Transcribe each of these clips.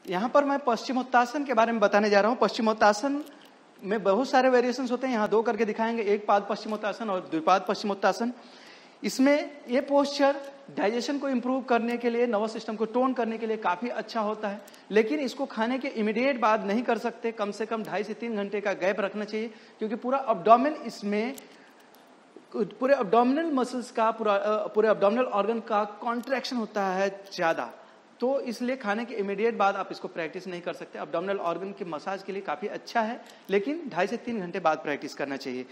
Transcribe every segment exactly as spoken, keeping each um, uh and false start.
यहाँ पर मैं पश्चिमोत्तासन के बारे में बताने जा रहा हूँ। पश्चिमोत्तासन में बहुत सारे वेरिएशंस होते हैं, यहाँ दो करके दिखाएंगे, एक पाद पश्चिमोत्तासन और द्विपाद पश्चिमोत्तासन। इसमें ये पोस्चर डाइजेशन को इम्प्रूव करने के लिए, नर्वस सिस्टम को टोन करने के लिए काफ़ी अच्छा होता है, लेकिन इसको खाने के इमीडिएट बाद नहीं कर सकते, कम से कम ढाई से तीन घंटे का गैप रखना चाहिए, क्योंकि पूरा अब्डोमेन इसमें पूरे अब्डोमिनल मसल्स का पूरा पूरे अब्डोमिनल ऑर्गन का कॉन्ट्रैक्शन होता है ज़्यादा, तो इसलिए खाने के इमीडिएट बाद आप इसको प्रैक्टिस नहीं कर सकते। अब्डोमिनल ऑर्गन के मसाज के लिए काफ़ी अच्छा है, लेकिन ढाई से तीन घंटे बाद प्रैक्टिस करना चाहिए।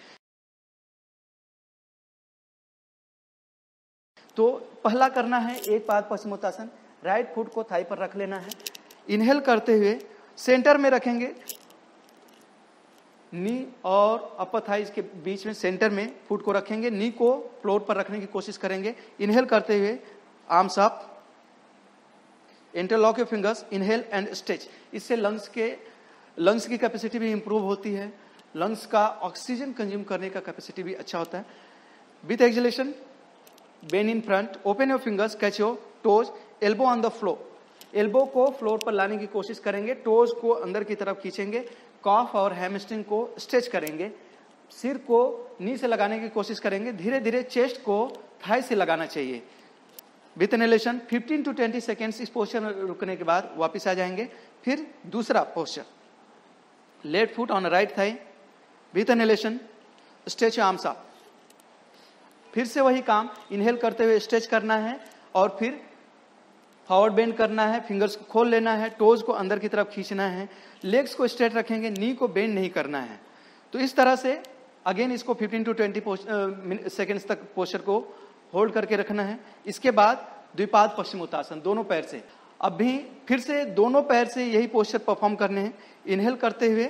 तो पहला करना है एक पाद पश्चिमोत्तासन। राइट फुट को थाई पर रख लेना है। इनहेल करते हुए सेंटर में रखेंगे, नी और अपर थाइज के बीच में सेंटर में फुट को रखेंगे, नी को फ्लोर पर रखने की कोशिश करेंगे। इनहेल करते हुए arms up, interlock your fingers, inhale and stretch. इससे लंग्स के लंग्स की कैपेसिटी भी इंप्रूव होती है, लंग्स का ऑक्सीजन कंज्यूम करने का कैपेसिटी भी अच्छा होता है। With exhalation bend in front, open your fingers, catch your toes, elbow on the floor. Elbow को फ्लोर पर लाने की कोशिश करेंगे, टोज को अंदर की तरफ खींचेंगे, कॉफ और हैमस्ट्रिंग को स्ट्रेच करेंगे, सिर को नी से लगाने की कोशिश करेंगे, धीरे धीरे चेस्ट को थाई से लगाना चाहिए। With inhalation fifteen to twenty seconds इस पोस्चर में रुकने के बाद वापस आ जाएंगे। फिर दूसरा posture, left foot on right thigh, with inhalation stretch arms up. फिर से वही काम, इनहेल करते हुए स्ट्रेच करना है और फिर फॉरवर्ड बेंड करना है, फिंगर्स को खोल लेना है, टोज को अंदर की तरफ खींचना है, लेग्स को स्ट्रेट रखेंगे, नी को बेंड नहीं करना है। तो इस तरह से अगेन इसको फिफ्टीन टू ट्वेंटी सेकेंड्स तक पोस्चर को होल्ड करके रखना है। इसके बाद द्विपाद पश्चिमोत्तासन, दोनों पैर से। अब भी फिर से दोनों पैर से यही पोस्चर परफॉर्म करने हैं। इनहेल करते हुए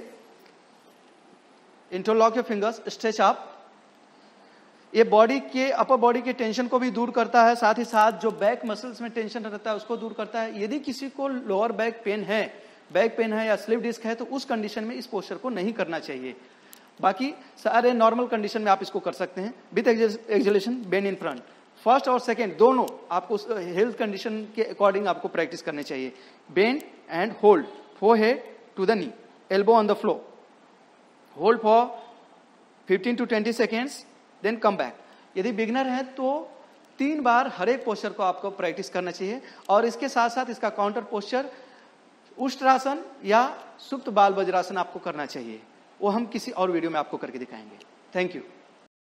interlock your fingers, stretch up. ये बॉडी के अपर बॉडी के टेंशन को भी दूर करता है, साथ ही साथ जो बैक मसल्स में टेंशन रहता है उसको दूर करता है। यदि किसी को लोअर बैक पेन है, बैक पेन है या स्लिप डिस्क है, तो उस कंडीशन में इस पोस्चर को नहीं करना चाहिए। बाकी सारे नॉर्मल कंडीशन में आप इसको कर सकते हैं। With exhalation bend in front. First और सेकेंड दोनों आपको हेल्थ कंडीशन के अकॉर्डिंग आपको प्रैक्टिस करनी चाहिए। Bend and hold, forehead to the knee, elbow on the floor, hold for fifteen to twenty seconds, then come back. यदि beginner है तो तीन बार हर एक पोस्चर को आपको प्रैक्टिस करना चाहिए। और इसके साथ साथ इसका काउंटर पोस्चर उष्ट्रासन या सुप्त बाल वज्रासन आपको करना चाहिए, वो हम किसी और वीडियो में आपको करके दिखाएंगे। Thank you.